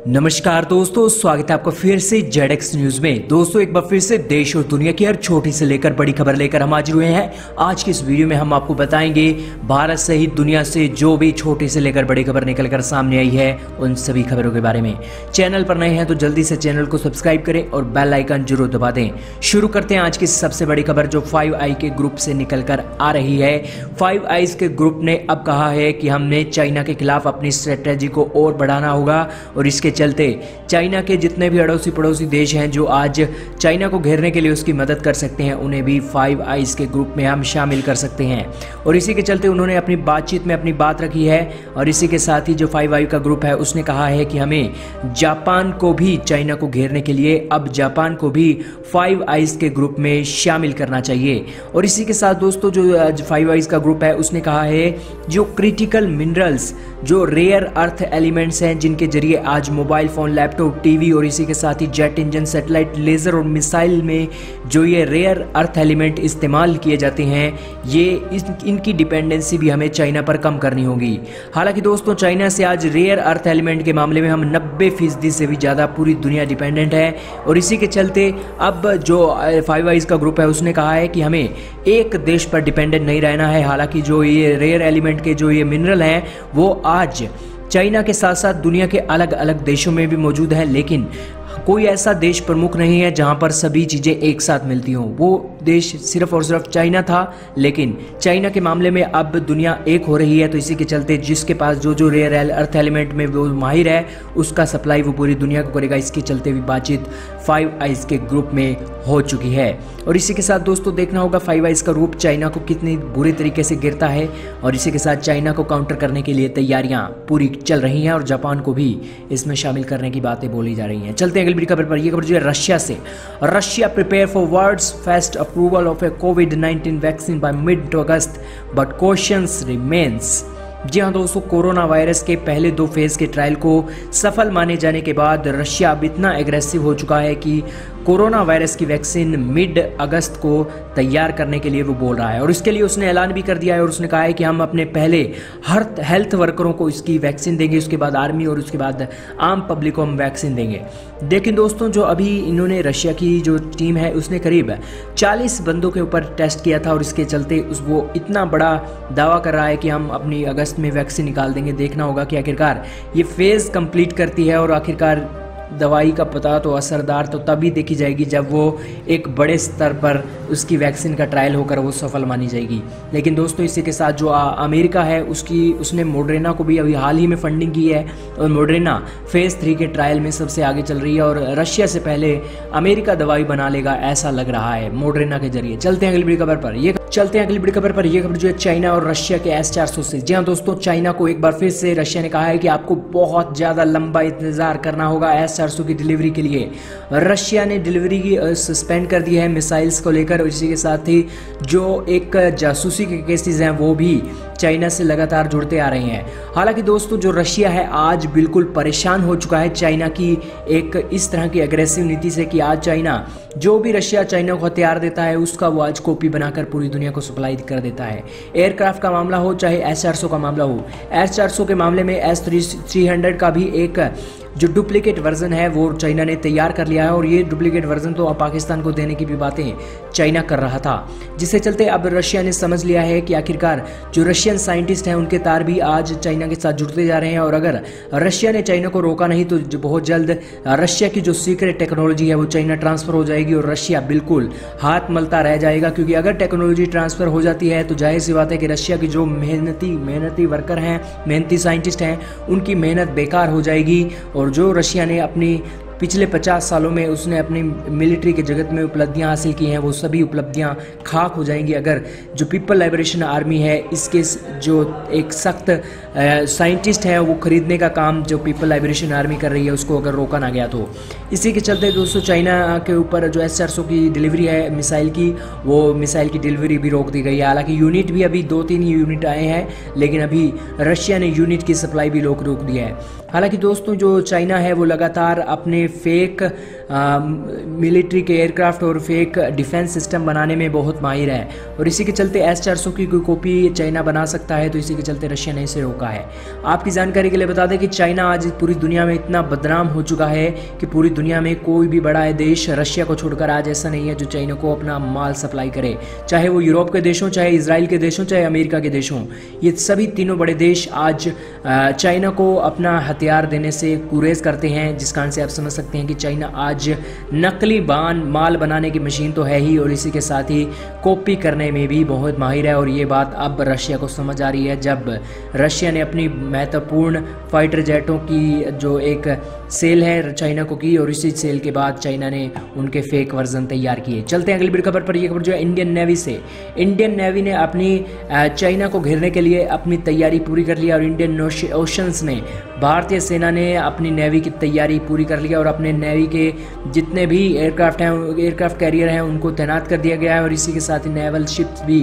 नमस्कार दोस्तों, स्वागत है आपका फिर से जेडएक्स न्यूज में। दोस्तों एक बार फिर से देश और दुनिया की हर छोटी से लेकर बड़ी खबर लेकर हम हाजिर हुए हैं। आज की इस वीडियो में हम आपको बताएंगे भारत सहित दुनिया से जो भी छोटी से लेकर बड़ी खबर निकलकर सामने आई है उन सभी खबरों के बारे में। चैनल पर नए हैं तो जल्दी से चैनल को सब्सक्राइब करें और बेल आइकन जरूर दबा दें। शुरू करते हैं आज की सबसे बड़ी खबर जो 5 आई के ग्रुप से निकलकर आ रही है। 5 आईज के ग्रुप ने अब कहा है कि हमने चाइना के खिलाफ अपनी स्ट्रेटेजी को और बढ़ाना होगा और इसके चलते चाइना के जितने भी अड़ोसी पड़ोसी देश हैं जो आज चाइना को घेरने के लिए उसकी मदद कर सकते हैं उन्हें भी 5 आईज के ग्रुप में हम शामिल कर सकते हैं। और इसी के चलते उन्होंने अपनी बातचीत में अपनी बात रखी है। और इसी के साथ ही जो 5 आई का ग्रुप है उसने कहा है कि हमें जापान को भी चाइना को घेरने के लिए अब जापान को भी 5 आईज के ग्रुप में शामिल करना चाहिए। और इसी के साथ दोस्तों जो 5 आईज का ग्रुप है उसने कहा है जो क्रिटिकल मिनरल्स जो रेयर अर्थ एलिमेंट्स हैं जिनके जरिए आज मोबाइल फोन, लैपटॉप, टीवी और इसी के साथ ही जेट इंजन, सैटेलाइट, लेजर और मिसाइल में जो ये रेयर अर्थ एलिमेंट इस्तेमाल किए जाते हैं इनकी डिपेंडेंसी भी हमें चाइना पर कम करनी होगी। हालांकि दोस्तों चाइना से आज रेयर अर्थ एलिमेंट के मामले में हम 90% से भी ज़्यादा पूरी दुनिया डिपेंडेंट है। और इसी के चलते अब जो 5 आईज का ग्रुप है उसने कहा है कि हमें एक देश पर डिपेंडेंट नहीं रहना है। हालांकि जो ये रेयर एलिमेंट के जो ये मिनरल हैं वो आज चाइना के साथ साथ दुनिया के अलग अलग देशों में भी मौजूद है, लेकिन कोई ऐसा देश प्रमुख नहीं है जहां पर सभी चीज़ें एक साथ मिलती हों। वो देश सिर्फ और सिर्फ चाइना था, लेकिन चाइना के मामले में अब दुनिया एक हो रही है। तो इसी के चलते जिसके पास जो रेयर अर्थ एलिमेंट में वो माहिर है उसका सप्लाई वो पूरी दुनिया को करेगा। इसके चलते भी बातचीत 5 आईज के ग्रुप में हो चुकी है। और इसी के साथ दोस्तों देखना होगा 5 आईज का ग्रुप चाइना को कितनी बुरी तरीके से गिरता है। और इसी के साथ चाइना को काउंटर करने के लिए तैयारियां पूरी चल रही हैं और जापान को भी इसमें शामिल करने की बातें बोली जा रही हैं। चलते हैं अगली बड़ी खबर पर। यह खबर जो है रशिया से। Russia prepare for world's first approval of a कोविड-19 vaccine by mid August but questions remains. जी हाँ दोस्तों, कोरोना वायरस के पहले 2 फेज के ट्रायल को सफल माने जाने के बाद रशिया अब इतना एग्रेसिव हो चुका है कि कोरोना वायरस की वैक्सीन मिड अगस्त को तैयार करने के लिए वो बोल रहा है। और इसके लिए उसने ऐलान भी कर दिया है और उसने कहा है कि हम अपने पहले हर हेल्थ वर्करों को इसकी वैक्सीन देंगे, उसके बाद आर्मी और उसके बाद आम पब्लिक को हम वैक्सीन देंगे। लेकिन दोस्तों जो अभी इन्होंने रशिया की जो टीम है उसने करीब 40 बंदों के ऊपर टेस्ट किया था और इसके चलते वो इतना बड़ा दावा कर रहा है कि हम अपनी अगस्त में वैक्सीन निकाल देंगे। देखना होगा कि आखिरकार ये फेज़ कंप्लीट करती है और आखिरकार दवाई का पता तो असरदार तो तभी देखी जाएगी जब वो एक बड़े स्तर पर उसकी वैक्सीन का ट्रायल होकर वो सफल मानी जाएगी। लेकिन दोस्तों इसी के साथ जो अमेरिका है उसने मोडरेना को भी अभी हाल ही में फंडिंग की है और मोडरेना फेज़ 3 के ट्रायल में सबसे आगे चल रही है और रशिया से पहले अमेरिका दवाई बना लेगा ऐसा लग रहा है मोडरेना के जरिए। चलते हैं अगली बड़ी खबर पर। यह खबर जो है चाइना और रशिया के S-400 से। जी हाँ दोस्तों, चाइना को एक बार फिर से रशिया ने कहा है कि आपको बहुत ज़्यादा लंबा इंतजार करना होगा S-400 की डिलीवरी के लिए। रशिया ने डिलीवरी की सस्पेंड कर दी है मिसाइल्स को लेकर। और इसी के साथ ही जो एक जासूसी के केसेस हैं वो भी चाइना से लगातार जुड़ते आ रहे हैं। हालांकि दोस्तों जो रशिया है आज बिल्कुल परेशान हो चुका है चाइना की एक इस तरह की एग्रेसिव नीति से कि आज चाइना जो भी रशिया चाइना को हथियार देता है उसका वो आज कॉपी बनाकर पूरी दुनिया को सप्लाई कर देता है। एयरक्राफ्ट का मामला हो चाहे S-400 का मामला हो। S-400 के मामले में S-300 का भी एक जो डुप्लीकेट वर्जन है वो चाइना ने तैयार कर लिया है और ये डुप्लीकेट वर्जन तो अब पाकिस्तान को देने की भी बातें चाइना कर रहा था, जिससे चलते अब रशिया ने समझ लिया है कि आखिरकार जो रशियन साइंटिस्ट हैं उनके तार भी आज चाइना के साथ जुड़ते जा रहे हैं। और अगर रशिया ने चाइना को रोका नहीं तो बहुत जल्द रशिया की जो सीक्रेट टेक्नोलॉजी है वो चाइना ट्रांसफ़र हो जाएगी और रशिया बिल्कुल हाथ मलता रह जाएगा। क्योंकि अगर टेक्नोलॉजी ट्रांसफ़र हो जाती है तो जाहिर सी बात है कि रशिया की जो मेहनती वर्कर हैं, मेहनती साइंटिस्ट हैं, उनकी मेहनत बेकार हो जाएगी। और जो रशिया ने अपनी पिछले 50 सालों में उसने अपनी मिलिट्री के जगत में उपलब्धियां हासिल की हैं वो सभी उपलब्धियां खाक हो जाएंगी अगर जो पीपल लिबरेशन आर्मी है इसके जो एक सख्त साइंटिस्ट है वो खरीदने का काम जो पीपल लिबरेशन आर्मी कर रही है उसको अगर रोका ना गया तो। इसी के चलते दोस्तों चाइना के ऊपर जो S-400 की डिलीवरी है मिसाइल की वो मिसाइल की डिलीवरी भी रोक दी गई है। हालांकि यूनिट भी अभी 2-3 यूनिट आए हैं लेकिन अभी रशिया ने यूनिट की सप्लाई भी रोक दिया है। हालांकि दोस्तों जो चाइना है वो लगातार अपने फेक मिलिट्री के एयरक्राफ्ट और फेक डिफेंस सिस्टम बनाने में बहुत माहिर है, और इसी के चलते S-400 की कोई कॉपी चाइना बना सकता है, तो इसी के चलते रशिया ने इसे रोका है। आपकी जानकारी के लिए बता दें कि चाइना आज पूरी दुनिया में इतना बदनाम हो चुका है कि पूरी दुनिया में कोई भी बड़ा देश रशिया को छोड़कर आज ऐसा नहीं है जो चाइना को अपना माल सप्लाई करे, चाहे वो यूरोप के देश हों, चाहे इजराइल के देश हों, चाहे अमेरिका के देश हों। ये सभी तीनों बड़े देश आज चाइना को अपना हथियार देने से गुरेज करते हैं, जिस कारण से आप समझ सकते हैं कि चाइना आज नकली माल बनाने की मशीन तो है ही, और इसी के साथ ही कॉपी करने में भी बहुत माहिर है। और ये बात अब रशिया को समझ आ रही है, जब रशिया ने अपनी महत्वपूर्ण फाइटर जेटों की जो एक सेल है चाइना को की, और इसी सेल के बाद चाइना ने उनके फेक वर्जन तैयार किए। चलते हैं अगली बड़ी खबर पर। यह खबर जो है इंडियन नेवी से। इंडियन नेवी ने अपनी चाइना को घेरने के लिए अपनी तैयारी पूरी कर लिया, और इंडियन ओशंस में भारतीय सेना ने अपनी नेवी की तैयारी पूरी कर लिया, और अपने नेवी के जितने भी एयरक्राफ्ट हैं, एयरक्राफ्ट कैरियर हैं, उनको तैनात कर दिया गया है, और इसी के साथ ही नेवल शिप्स भी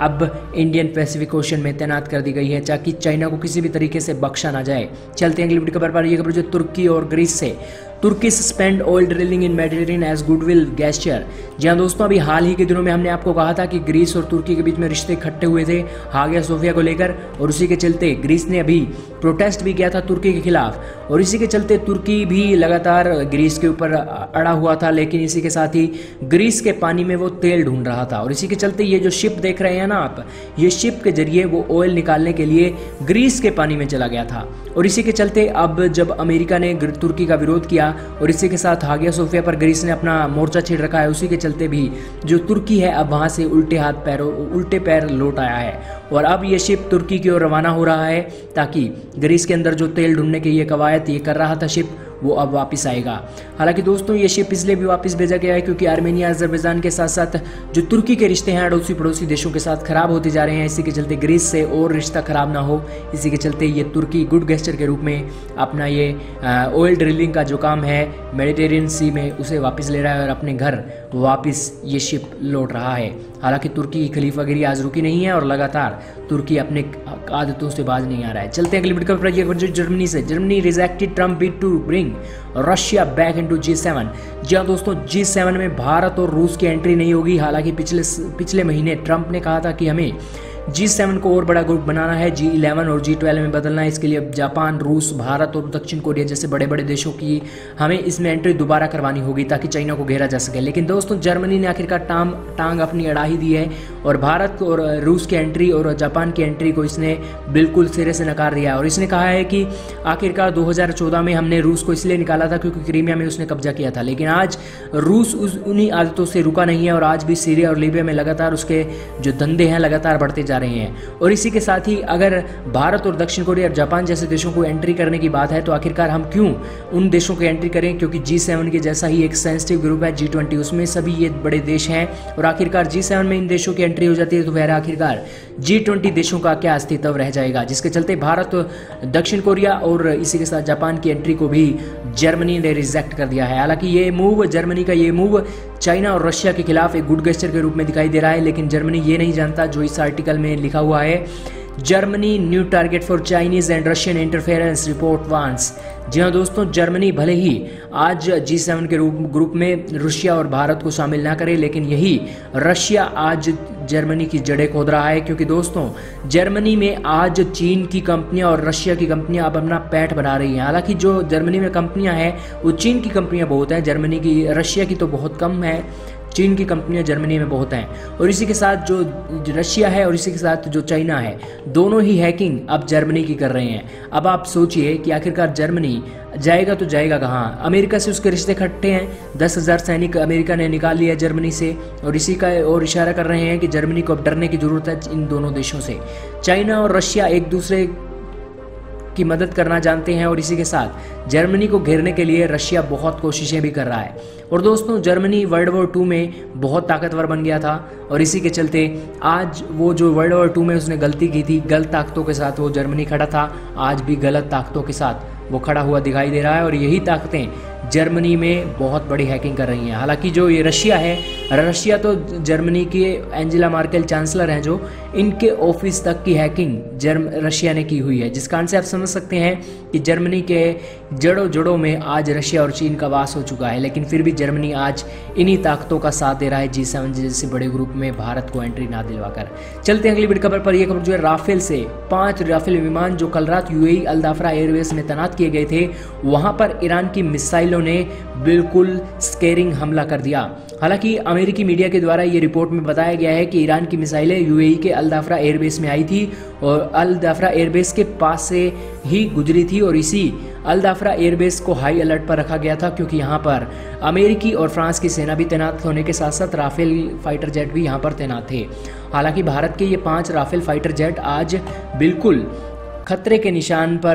अब इंडियन पैसिफिक ओशन में तैनात कर दी गई है, ताकि चाइना को किसी भी तरीके से बख्शा ना जाए। चलते हैं अगली बड़ी खबर पर। यह खबर जो तुर्की और ग्रीस से। Turkey suspend oil drilling in Mediterranean as goodwill gesture. जी हाँ दोस्तों, अभी हाल ही के दिनों में हमने आपको कहा था कि ग्रीस और तुर्की के बीच में रिश्ते इकट्ठे हुए थे हागिया सोफिया को लेकर, और उसी के चलते ग्रीस ने अभी प्रोटेस्ट भी किया था तुर्की के खिलाफ, और इसी के चलते तुर्की भी लगातार ग्रीस के ऊपर अड़ा हुआ था। लेकिन इसी के साथ ही ग्रीस के पानी में वो तेल ढूंढ रहा था, और इसी के चलते ये जो शिप देख रहे हैं ना आप, ये शिप के जरिए वो ऑयल निकालने के लिए ग्रीस के पानी में चला गया था। और इसी के चलते अब जब अमेरिका ने तुर्की का विरोध किया, और इसी के साथ हागिया सोफिया पर ग्रीस ने अपना मोर्चा छेड़ रखा है, उसी के चलते भी जो तुर्की है अब वहां से उल्टे पैर लौट आया है, और अब ये शिप तुर्की की ओर रवाना हो रहा है, ताकि ग्रीस के अंदर जो तेल ढूंढने की ये कवायद ये कर रहा था शिप, वो अब वापस आएगा। हालांकि दोस्तों ये शिप इसलिए भी वापस भेजा गया है क्योंकि आर्मेनिया अजरबैजान के साथ साथ जो तुर्की के रिश्ते हैं अड़ोसी पड़ोसी देशों के साथ खराब होते जा रहे हैं। इसी के चलते ग्रीस से और रिश्ता खराब ना हो, इसी के चलते ये तुर्की गुड गेस्चर के रूप में अपना ये ऑयल ड्रिलिंग का जो काम है मेडिटेरेनियन सी में उसे वापस ले रहा है, और अपने घर वापस ये शिप लौट रहा है। हालांकि तुर्की की खलीफागिरी आज रुकी नहीं है, और लगातार तुर्की अपने आदतों से बाज नहीं आ रहा है। चलते हैं अगली वीडियो पर। जर्मनी से। Germany rejected Trump bid to bring Russia back into G7। जी हाँ दोस्तों, G7 में भारत और रूस की एंट्री नहीं होगी। हालांकि पिछले महीने ट्रंप ने कहा था कि हमें G7 को और बड़ा ग्रुप बनाना है, G11 और G12 में बदलना है। इसके लिए जापान, रूस, भारत और दक्षिण कोरिया जैसे बड़े बड़े देशों की हमें इसमें एंट्री दोबारा करवानी होगी, ताकि चाइना को घेरा जा सके। लेकिन दोस्तों जर्मनी ने आखिरकार टांग अपनी अड़ा ही दी है, और भारत और रूस की एंट्री और जापान की एंट्री को इसने बिल्कुल सिरे से नकार दिया है। और इसने कहा है कि आखिरकार 2014 में हमने रूस को इसलिए निकाला था क्योंकि क्रीमिया में उसने कब्जा किया था, लेकिन आज रूस उन्हीं आदतों से रुका नहीं है, और आज भी सीरिया और लीबिया में लगातार उसके जो धंधे हैं लगातार बढ़ते जा रहे हैं। और इसी के साथ ही अगर भारत और दक्षिण कोरिया और जापान जैसे देशों को एंट्री करने की बात है, तो आखिरकार हम क्यों उन देशों को एंट्री करें, क्योंकि G7 के जैसा ही एक सेंसिटिव ग्रुप है G20, उसमें सभी ये बड़े देश हैं, और आखिरकार G7 में इन देशों की एंट्री हो जाती है तो फिर आखिरकार G20 देशों का क्या अस्तित्व रह जाएगा, जिसके चलते भारत, दक्षिण कोरिया और इसी के साथ जापान की एंट्री को भी जर्मनी ने रिजेक्ट कर दिया है। हालांकि ये मूव, जर्मनी का ये मूव चाइना और रशिया के खिलाफ एक गुड गेस्चर के रूप में दिखाई दे रहा है, लेकिन जर्मनी ये नहीं जानता जो इस आर्टिकल में लिखा हुआ है, Germany new target for Chinese and Russian interference report warns. जी हाँ दोस्तों, जर्मनी भले ही आज G7 के ग्रुप में रशिया और भारत को शामिल ना करे, लेकिन यही रशिया आज जर्मनी की जड़ें खोद रहा है, क्योंकि दोस्तों जर्मनी में आज चीन की कंपनियां और रशिया की कंपनियां अब अपना पैठ बढ़ा रही हैं। हालांकि जो जर्मनी में कंपनियां हैं वो चीन की कंपनियां बहुत हैं, जर्मनी की, रशिया की तो बहुत कम है, चीन की कंपनियां जर्मनी में बहुत हैं। और इसी के साथ जो रशिया है और इसी के साथ जो चाइना है, दोनों ही हैकिंग अब जर्मनी की कर रहे हैं। अब आप सोचिए कि आखिरकार जर्मनी जाएगा तो जाएगा कहाँ। अमेरिका से उसके रिश्ते खट्टे हैं, 10,000 सैनिक अमेरिका ने निकाल लिया जर्मनी से, और इसी का और इशारा कर रहे हैं कि जर्मनी को अब डरने की जरूरत है इन दोनों देशों से। चाइना और रशिया एक दूसरे की मदद करना जानते हैं, और इसी के साथ जर्मनी को घेरने के लिए रशिया बहुत कोशिशें भी कर रहा है। और दोस्तों जर्मनी वर्ल्ड वॉर 2 में बहुत ताकतवर बन गया था, और इसी के चलते आज वो जो वर्ल्ड वॉर 2 में उसने गलती की थी, गलत ताकतों के साथ वो जर्मनी खड़ा था, आज भी गलत ताकतों के साथ वो खड़ा हुआ दिखाई दे रहा है। और यही ताकतें जर्मनी में बहुत बड़ी हैकिंग कर रही हैं। हालांकि जो ये रशिया है, रशिया तो जर्मनी के एंजेला मार्केल चांसलर हैं, जो इनके ऑफिस तक की हैकिंग रशिया ने की हुई है, जिस कारण से आप समझ सकते हैं कि जर्मनी के जड़ों जड़ों में आज रशिया और चीन का वास हो चुका है। लेकिन फिर भी जर्मनी आज इन्हीं ताकतों का साथ दे रहा है G7 जैसे बड़े ग्रुप में भारत को एंट्री ना दिलवाकर। चलते हैं अगली बड़ी खबर पर। यह खबर जो है राफेल से 5 राफेल विमान जो कल रात UAE अल दाफरा एयरवेज में तैनात किए गए थे, वहां पर ईरान की मिसाइलों ने बिल्कुल स्केरिंग हमला कर दिया। हालांकि अमेरिकी मीडिया के द्वारा ये रिपोर्ट में बताया गया है कि ईरान की मिसाइलें UAE के अल दाफरा एयरबेस में आई थी और अल दाफरा एयरबेस के पास से ही गुजरी थी, और इसी अल दाफरा एयरबेस को हाई अलर्ट पर रखा गया था क्योंकि यहाँ पर अमेरिकी और फ्रांस की सेना भी तैनात होने के साथ साथ राफेल फाइटर जेट भी यहाँ पर तैनात थे। हालांकि भारत के ये 5 राफेल फाइटर जेट आज बिल्कुल खतरे के निशान पर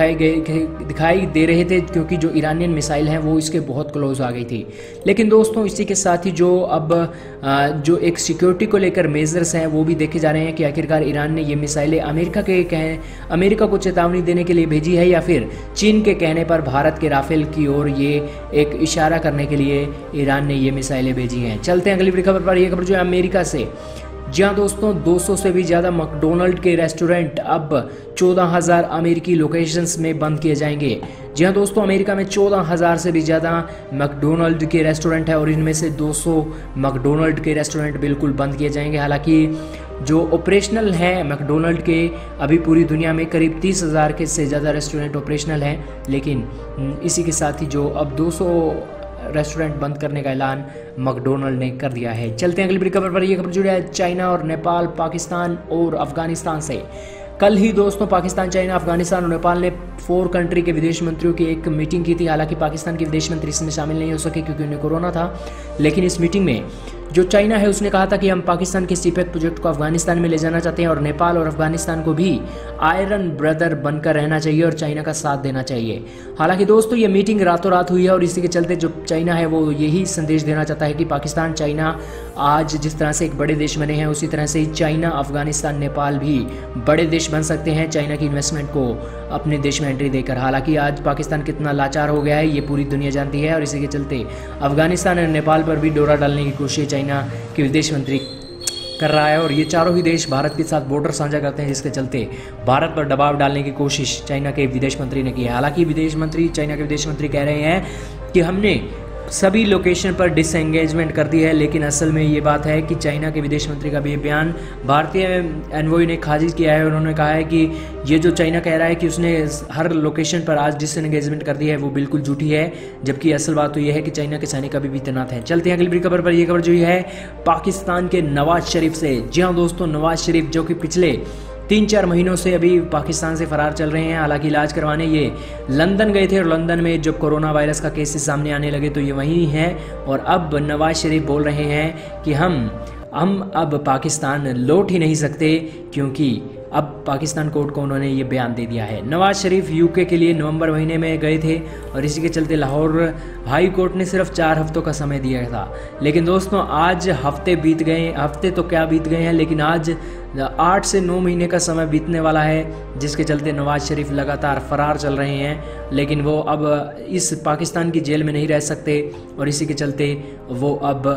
दिखाई दे रहे थे, क्योंकि जो ईरानियन मिसाइल हैं वो इसके बहुत क्लोज आ गई थी। लेकिन दोस्तों इसी के साथ ही जो अब जो एक सिक्योरिटी को लेकर मेजर्स हैं वो भी देखे जा रहे हैं कि आखिरकार ईरान ने ये मिसाइलें अमेरिका को चेतावनी देने के लिए भेजी है या फिर चीन के कहने पर भारत के राफेल की ओर ये एक इशारा करने के लिए ईरान ने ये मिसाइलें भेजी हैं। चलते हैं अगली बड़ी खबर पर। यह खबर जो है अमेरिका से, जी हाँ दोस्तों, 200 से भी ज़्यादा मैकडोनल्ड के रेस्टोरेंट अब 14,000 अमेरिकी लोकेशंस में बंद किए जाएंगे। जी हाँ दोस्तों, अमेरिका में 14,000 से भी ज़्यादा मैकडोनल्ड के रेस्टोरेंट है और इनमें से 200 मैकडोनल्ड के रेस्टोरेंट बिल्कुल बंद किए जाएंगे। हालांकि जो ऑपरेशनल हैं मैकडोनल्ड के, अभी पूरी दुनिया में करीब 30,000 के से ज़्यादा रेस्टोरेंट ऑपरेशनल हैं, लेकिन इसी के साथ ही जो अब 200 रेस्टोरेंट बंद करने का ऐलान मैकडोनल्ड ने कर दिया है। चलते हैं अगली बड़ी खबर पर। यह खबर जुड़ी है चाइना और नेपाल, पाकिस्तान और अफगानिस्तान से। कल ही दोस्तों पाकिस्तान, चाइना, अफगानिस्तान और नेपाल ने 4 कंट्री के विदेश मंत्रियों की एक मीटिंग की थी। हालांकि पाकिस्तान के विदेश मंत्री इसमें शामिल नहीं हो सके क्योंकि उन्हें कोरोना था। लेकिन इस मीटिंग में जो चाइना है उसने कहा था कि हम पाकिस्तान के सीपेक प्रोजेक्ट को अफगानिस्तान में ले जाना चाहते हैं और नेपाल और अफगानिस्तान को भी आयरन ब्रदर बनकर रहना चाहिए और चाइना का साथ देना चाहिए। हालांकि दोस्तों ये मीटिंग रातों रात हुई है और इसी के चलते जो चाइना है वो यही संदेश देना चाहता है कि पाकिस्तान, चाइना आज जिस तरह से एक बड़े देश बने हैं उसी तरह से ही चाइना, अफगानिस्तान, नेपाल भी बड़े देश बन सकते हैं चाइना की इन्वेस्टमेंट को अपने देश में एंट्री देकर। हालांकि आज पाकिस्तान कितना लाचार हो गया है ये पूरी दुनिया जानती है और इसी के चलते अफगानिस्तान और नेपाल पर भी डोरा डालने की कोशिश चाइना के विदेश मंत्री कर रहा है और ये चारों ही देश भारत के साथ बॉर्डर साझा करते हैं, जिसके चलते भारत पर दबाव डालने की कोशिश चाइना के विदेश मंत्री ने की है। हालांकि चाइना के विदेश मंत्री कह रहे हैं कि हमने सभी लोकेशन पर डिसएंगेजमेंट कर दी है, लेकिन असल में ये बात है कि चाइना के विदेश मंत्री का भी ये बयान भारतीय एनवॉय ने खारिज किया है। उन्होंने कहा है कि ये जो चाइना कह रहा है कि उसने हर लोकेशन पर आज डिसएंगेजमेंट कर दी है वो बिल्कुल झूठी है, जबकि असल बात तो ये है कि चाइना के सैनिक अभी भी तैनात हैं। चलते हैं अगली बड़ी खबर पर। यह खबर जो है पाकिस्तान के नवाज शरीफ से। जी हाँ दोस्तों, नवाज शरीफ जो कि पिछले 3-4 महीनों से अभी पाकिस्तान से फरार चल रहे हैं। हालांकि इलाज करवाने ये लंदन गए थे और लंदन में जब कोरोना वायरस का केसेस सामने आने लगे तो ये वहीं हैं और अब नवाज शरीफ बोल रहे हैं कि हम अब पाकिस्तान लौट ही नहीं सकते, क्योंकि अब पाकिस्तान कोर्ट को उन्होंने ये बयान दे दिया है। नवाज शरीफ यूके के लिए नवंबर महीने में गए थे और इसी के चलते लाहौर हाई कोर्ट ने सिर्फ 4 हफ्तों का समय दिया था। लेकिन दोस्तों आज हफ्ते बीत गए, हफ्ते तो क्या बीत गए हैं, लेकिन आज 8 से 9 महीने का समय बीतने वाला है, जिसके चलते नवाज शरीफ लगातार फरार चल रहे हैं। लेकिन वो अब इस पाकिस्तान की जेल में नहीं रह सकते और इसी के चलते वो अब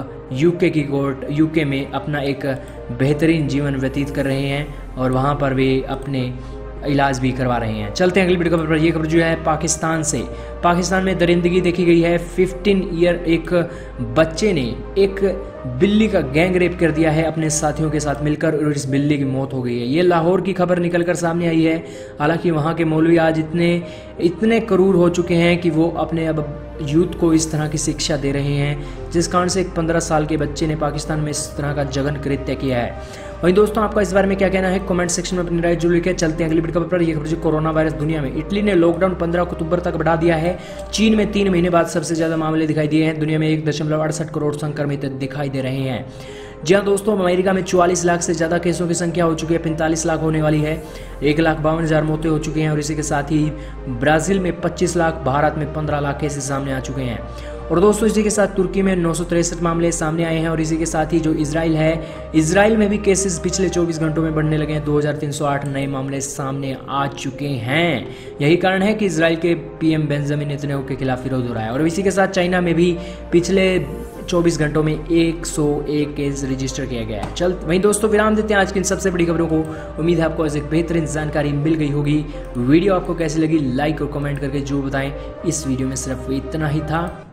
यूके में अपना एक बेहतरीन जीवन व्यतीत कर रहे हैं और वहाँ पर वे अपने इलाज भी करवा रहे हैं। चलते हैं अगली वीडियो खबर पर। यह खबर जो है पाकिस्तान से। पाकिस्तान में दरिंदगी देखी गई है। 15 ईयर एक बच्चे ने एक बिल्ली का गैंग रेप कर दिया है अपने साथियों के साथ मिलकर और इस बिल्ली की मौत हो गई है। ये लाहौर की खबर निकलकर सामने आई है। हालांकि वहाँ के मौलवी आज इतने क्रूर हो चुके हैं कि वो अपने अब यूथ को इस तरह की शिक्षा दे रहे हैं, जिस कारण से एक 15 साल के बच्चे ने पाकिस्तान में इस तरह का जघन कृत्य किया है। वहीं दोस्तों आपका इस बारे में क्या कहना है कमेंट सेक्शन में अपनी राय जरूर लिखें। चलते हैं अगली वीडियो खबर पर। यह खबर जो कोरोना वायरस दुनिया में। इटली ने लॉकडाउन 15 अक्टूबर तक बढ़ा दिया है। चीन में 3 महीने बाद सबसे ज्यादा मामले दिखाई दिए हैं। दुनिया में 1.68 करोड़ संक्रमित दिखाई दे रहे हैं। जी हाँ दोस्तों, अमेरिका में 44 लाख से ज़्यादा केसों की संख्या हो चुकी है, 45 लाख होने वाली है। 1,52,000 मौतें हो चुकी हैं और इसी के साथ ही ब्राज़ील में 25 लाख, भारत में 15 लाख केसेस सामने आ चुके हैं। और दोस्तों इसी के साथ तुर्की में 963 मामले सामने आए हैं और इसी के साथ ही जो इजराइल है, इजराइल में भी केसेस पिछले 24 घंटों में बढ़ने लगे हैं। 2308 नए मामले सामने आ चुके हैं। यही कारण है कि इजराइल के पीएम बेंजामिन नेतन्याहू के खिलाफ विरोध हो रहा है। और इसी के साथ चाइना में भी पिछले 24 घंटों में 101 केस रजिस्टर किया गया है। चल वहीं दोस्तों विराम देते हैं आज की इन सबसे बड़ी खबरों को। उम्मीद है आपको आज एक बेहतरीन जानकारी मिल गई होगी। वीडियो आपको कैसी लगी लाइक और कमेंट करके जो बताएं। इस वीडियो में सिर्फ इतना ही था।